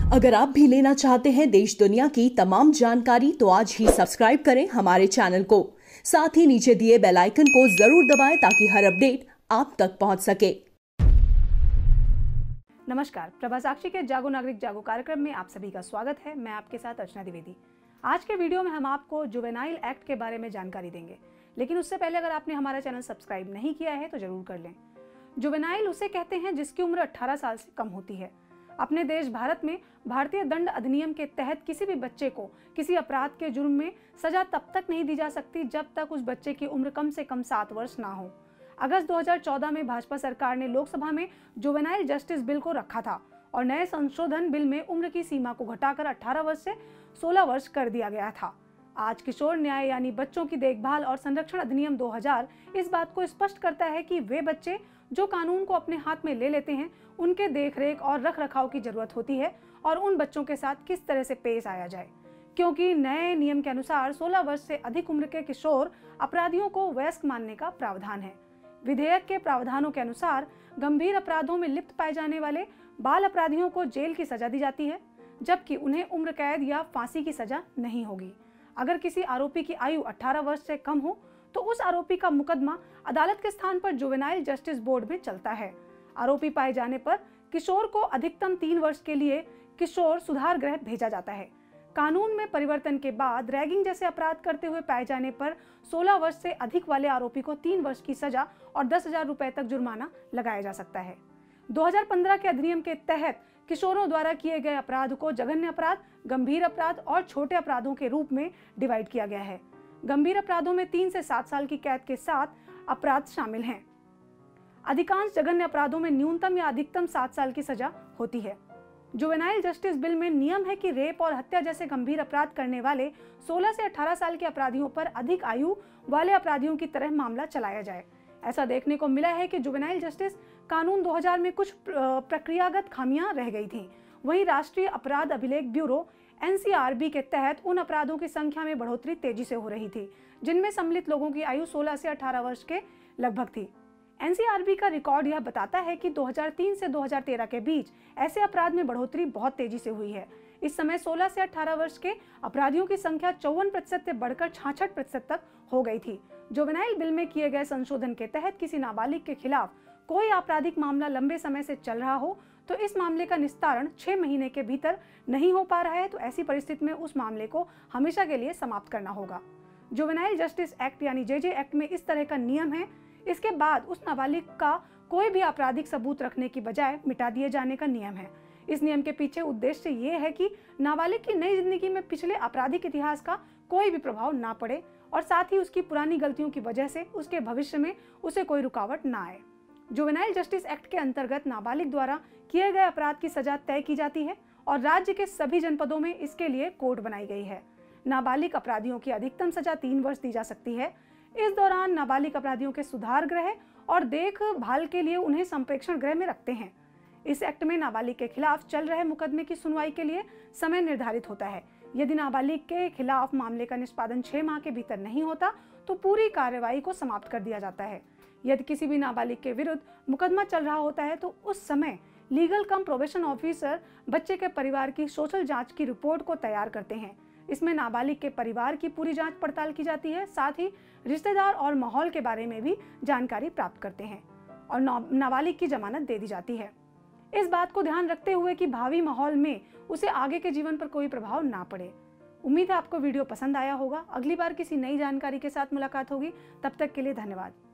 अगर आप भी लेना चाहते हैं देश दुनिया की तमाम जानकारी तो आज ही सब्सक्राइब करें हमारे चैनल को। साथ ही नीचे दिए बेल आइकन को जरूर दबाएं ताकि हर अपडेट आप तक पहुंच सके। नमस्कार, प्रभा साक्षी के जागो नागरिक जागो कार्यक्रम में आप सभी का स्वागत है। मैं आपके साथ अर्चना द्विवेदी। आज के वीडियो में हम आपको जुवेनाइल एक्ट के बारे में जानकारी देंगे, लेकिन उससे पहले अगर आपने हमारा चैनल सब्सक्राइब नहीं किया है तो जरूर कर लें। जुवेनाइल उसे कहते हैं जिसकी उम्र 18 साल से कम होती है। अपने देश भारत में भारतीय दंड अधिनियम के तहत किसी भी बच्चे को किसी अपराध के जुर्म में सजा तब तक नहीं दी जा सकती जब तक उस बच्चे की उम्र कम से कम 7 वर्ष ना हो। अगस्त 2014 में भाजपा सरकार ने लोकसभा में जुवेनाइल जस्टिस बिल को रखा था और नए संशोधन बिल में उम्र की सीमा को घटाकर 18 वर्ष से 16 वर्ष कर दिया गया था। आज किशोर न्याय यानी बच्चों की देखभाल और संरक्षण अधिनियम 2000 इस बात को स्पष्ट करता है कि वे बच्चे जो कानून को अपने हाथ में ले लेते हैं उनके देखरेख और रखरखाव की जरूरत होती है और उन बच्चों के साथ किस तरह से पेश आया जाए, क्योंकि नए नियम के अनुसार 16 वर्ष से अधिक उम्र के किशोर अपराधियों को वयस्क मानने का प्रावधान है। विधेयक के प्रावधानों के अनुसार गंभीर अपराधों में लिप्त पाए जाने वाले बाल अपराधियों को जेल की सजा दी जाती है, जबकि उन्हें उम्र कैद या फांसी की सजा नहीं होगी। अगर किसी आरोपी की आयु 18 वर्ष से कम हो तो उस आरोपी का मुकदमा अदालत के स्थान पर जुवेनाइल जस्टिस बोर्ड में चलता है। आरोपी पाए जाने पर किशोर को अधिकतम 3 वर्ष के लिए किशोर सुधार गृह भेजा जाता है। कानून में परिवर्तन के बाद रैगिंग जैसे अपराध करते हुए पाए जाने पर 16 वर्ष से अधिक वाले आरोपी को 3 वर्ष की सजा और 10,000 रुपए तक जुर्माना लगाया जा सकता है। 2015 के अधिनियम के तहत किशोरों द्वारा किए गए अपराध को जघन्य अपराध, गंभीर अपराध और छोटे अपराधों के रूप में डिवाइड किया गया है। गंभीर अपराधों में 3 से 7 साल की कैद के साथ अपराध शामिल हैं। अधिकांश जघन्य अपराधों में न्यूनतम या अधिकतम 7 साल की सजा होती है। जुवेनाइल जस्टिस बिल में नियम है कि रेप और हत्या जैसे गंभीर अपराध करने वाले 16 से 18 साल के अपराधियों पर अधिक आयु वाले अपराधियों की तरह मामला चलाया जाए। ऐसा देखने को मिला है कि जुवेनाइल जस्टिस कानून 2000 में कुछ प्रक्रियागत खामियां रह गई थीं। वहीं राष्ट्रीय अपराध अभिलेख ब्यूरो NCRB के तहत उन अपराधों की संख्या में बढ़ोतरी तेजी से हो रही थी जिनमें सम्मिलित लोगों की आयु 16 से 18 वर्ष के लगभग थी। NCRB का रिकॉर्ड यह बताता है कि 2003 से 2013 के बीच ऐसे अपराध में बढ़ोतरी बहुत तेजी से हुई है। इस समय 16 से 18 वर्ष के अपराधियों की संख्या 54% से बढ़कर 66% तक हो गई थी। जुवेनाइल बिल में किए गए संशोधन के तहत किसी नाबालिग के खिलाफ कोई आपराधिक मामला लंबे समय से चल रहा हो तो इस मामले का निस्तारण 6 महीने के भीतर नहीं हो पा रहा है तो ऐसी परिस्थिति में उस मामले को हमेशा के लिए समाप्त करना होगा। जुवेनाइल जस्टिस एक्ट यानी JJ एक्ट में इस तरह का नियम है। इसके बाद उस नाबालिग का कोई भी आपराधिक सबूत रखने की बजाय मिटा दिए जाने का नियम है। इस नियम के पीछे उद्देश्य ये है कि नाबालिग की नई जिंदगी में पिछले आपराधिक इतिहास का कोई भी प्रभाव ना पड़े और साथ ही उसकी पुरानी गलतियों की वजह से उसके भविष्य में उसे कोई रुकावट ना आए। जुवेनाइल जस्टिस एक्ट के अंतर्गत नाबालिग द्वारा किए गए अपराध की सजा तय की जाती है और राज्य के सभी जनपदों में इसके लिए कोड बनाई गई है। नाबालिग अपराधियों की अधिकतम सजा 3 वर्ष दी जा सकती है। इस दौरान नाबालिग अपराधियों के सुधार गृह और देखभाल के लिए उन्हें संप्रेक्षण गृह में रखते हैं। इस एक्ट में नाबालिग के खिलाफ चल रहे मुकदमे की सुनवाई के लिए समय निर्धारित होता है। यदि नाबालिग के खिलाफ मामले का निष्पादन 6 माह के भीतर नहीं होता तो पूरी कार्रवाई को समाप्त कर दिया जाता है। यदि किसी भी नाबालिग के विरुद्ध मुकदमा चल रहा होता है तो उस समय लीगल कम प्रोबेशन ऑफिसर बच्चे के परिवार की सोशल जांच की रिपोर्ट को तैयार करते हैं। इसमें नाबालिग के परिवार की पूरी जांच पड़ताल की जाती है, साथ ही रिश्तेदार और माहौल के बारे में भी जानकारी प्राप्त करते हैं और नाबालिग की जमानत दे दी जाती है। इस बात को ध्यान रखते हुए कि भावी माहौल में उसे आगे के जीवन पर कोई प्रभाव ना पड़े। उम्मीद है आपको वीडियो पसंद आया होगा। अगली बार किसी नई जानकारी के साथ मुलाकात होगी। तब तक के लिए धन्यवाद।